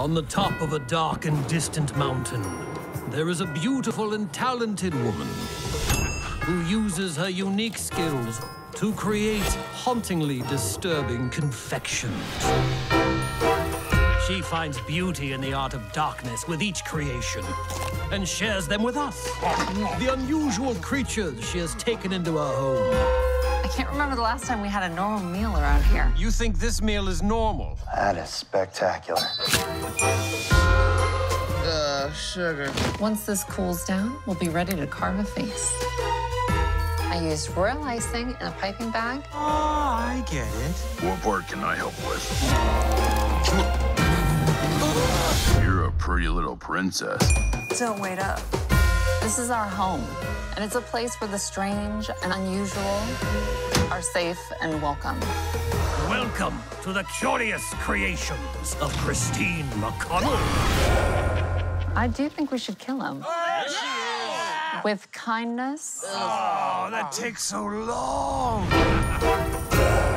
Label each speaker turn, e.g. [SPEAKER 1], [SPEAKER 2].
[SPEAKER 1] On the top of a dark and distant mountain, there is a beautiful and talented woman who uses her unique skills to create hauntingly disturbing confections. She finds beauty in the art of darkness with each creation and shares them with us, the unusual creatures she has taken into her home.
[SPEAKER 2] I can't remember the last time we had a normal meal around here.
[SPEAKER 1] You think this meal is normal?
[SPEAKER 3] That is spectacular.
[SPEAKER 4] Sugar.
[SPEAKER 2] Once this cools down, we'll be ready to carve a face. I used royal icing in a piping bag.
[SPEAKER 4] Oh, I get it.
[SPEAKER 5] What part can I help with? You're a pretty little princess.
[SPEAKER 2] Don't wait up. This is our home, and it's a place where the strange and unusual are safe and welcome.
[SPEAKER 1] Welcome to the curious creations of Christine McConnell.
[SPEAKER 2] I do think we should kill him. With kindness.
[SPEAKER 4] Oh, that takes so long.